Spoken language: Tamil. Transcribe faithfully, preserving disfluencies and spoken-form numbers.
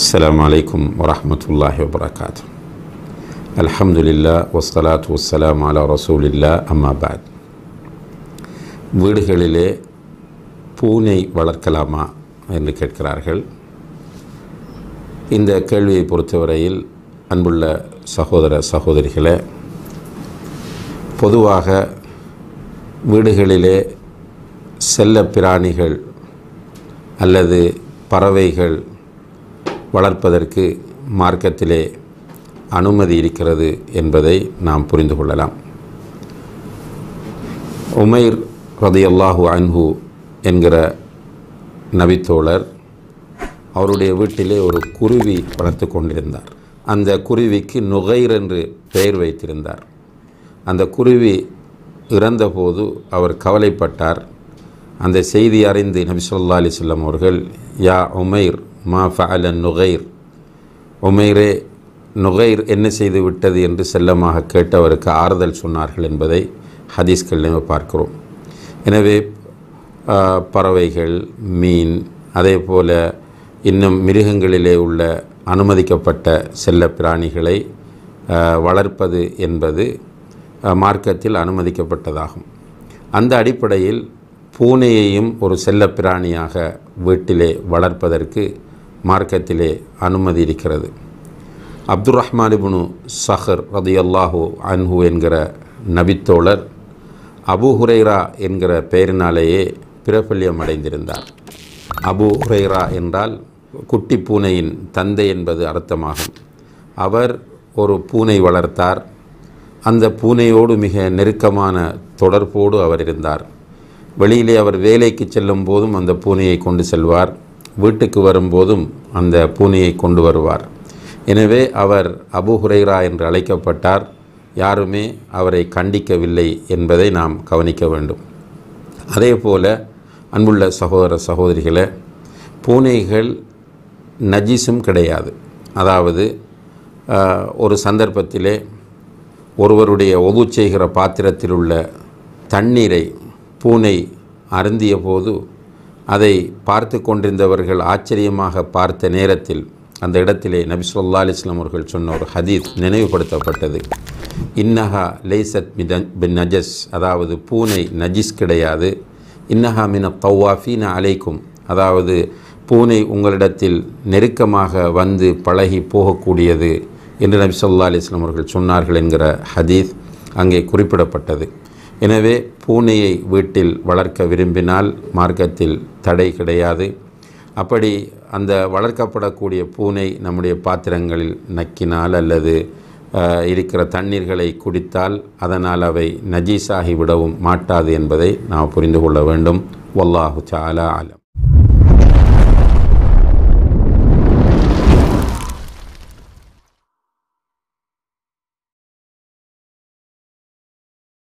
السلام عليكم ورحمة الله وبركاته. الحمد لله والصلاة والسلام على رسول الله أما بعد. வீடுகளிலே பூனை வளர்க்கலாமா என்று கேட்கிறார்கள். இந்த கேள்வியை பொறுத்தவரையில் அன்புள்ள சகோதர சகோதரிகளே, பொதுவாக வீடுகளிலே செல்ல பிராணிகள் அல்லது பறவைகள் வளர்ப்பதற்கு மார்க்கத்திலே அனுமதி இருக்கிறது என்பதை நாம் புரிந்து கொள்ளலாம். உமைர் ரலியல்லாஹு அன்ஹு என்கிற நபித்தோழர் அவருடைய வீட்டிலே ஒரு குருவி வளர்த்து கொண்டிருந்தார். அந்த குருவிக்கு நுகைர் என்று பெயர் வைத்திருந்தார். அந்த குருவி இறந்தபோது அவர் கவலைப்பட்டார். அந்த செய்தி அறிந்து நபி ஸல்லல்லாஹு அலைஹி வஸல்லம் அவர்கள், யா உமைர் மா ஃபஅல நுகைர், உமைரே நுகைர் என்ன செய்து விட்டது என்று செல்லமாக கேட்டு அவருக்கு ஆறுதல் சொன்னார்கள் என்பதை ஹதீஸ்கள் நம்ம பார்க்கிறோம். எனவே பறவைகள், மீன், அதே போல் இன்னும் மிருகங்களிலே உள்ள அனுமதிக்கப்பட்ட செல்ல பிராணிகளை வளர்ப்பது என்பது மார்க்கத்தில் அனுமதிக்கப்பட்டதாகும். அந்த அடிப்படையில் பூனையையும் ஒரு செல்ல பிராணியாக வீட்டிலே வளர்ப்பதற்கு மார்க்கத்திலே அனுமதி இருக்கிறது. அப்துர் ரஹ்மான் இப்னு சஹர் ரலியல்லாஹு அன்ஹு என்கிற நபித்தோழர் அபு ஹுரைரா என்கிற பெயரினாலேயே பிரபல்யம் அடைந்திருந்தார். அபு ஹுரைரா என்றால் குட்டி பூனையின் தந்தை என்பது அர்த்தமாகும். அவர் ஒரு பூனை வளர்த்தார். அந்த பூனையோடு மிக நெருக்கமான தொடர்போடு அவர் இருந்தார். வெளியிலே அவர் வேலைக்கு செல்லும் போதும் அந்த பூனையை கொண்டு செல்வார், வீட்டுக்கு வரும்போதும் அந்த பூனையை கொண்டு வருவார். எனவே அவர் அபு ஹுரைரா என்று அழைக்கப்பட்டார். யாருமே அவரை கண்டிக்கவில்லை என்பதை நாம் கவனிக்க வேண்டும். அதே போல் அன்புள்ள சகோதர சகோதரிகளே, பூனைகள் நஜீஸும் கிடையாது. அதாவது ஒரு சந்தர்ப்பத்திலே ஒருவருடைய ஒது செய்கிற பாத்திரத்தில் உள்ள தண்ணீரை பூனை அருந்திய போது அதை பார்த்து கொண்டிருந்தவர்கள் ஆச்சரியமாக பார்த்த நேரத்தில் அந்த இடத்திலே நபி ஸல்லல்லாஹு அலைஹி வஸல்லம் அவர்கள் சொன்ன ஒரு ஹதீஸ் நினைவுபடுத்தப்பட்டது. இன்னஹா லைசத் பின் நஜஸ், அதாவது பூனை நஜிஸ் கிடையாது. இன்னஹா மின தவாஃபீன அலைக்கும், அதாவது பூனை உங்களிடத்தில் நெருக்கமாக வந்து பழகி போகக்கூடியது என்று நபி ஸல்லல்லாஹு அலைஹி வஸல்லம் அவர்கள் சொன்னார்கள் என்கிற ஹதீஸ் அங்கே குறிப்பிடப்பட்டது. எனவே பூனையை வீட்டில் வளர்க்க விரும்பினால் மார்க்கத்தில் தடை கிடையாது. அப்படி அந்த வளர்க்கப்படக்கூடிய பூனை நம்முடைய பாத்திரங்களில் நக்கினால் அல்லது இருக்கிற தண்ணீர்களை குடித்தால் அதனால் அவை நஜீஸாகி விடவும் மாட்டாது என்பதை நாம் புரிந்து கொள்ள வேண்டும். வல்லாஹு தஆலா அலம்.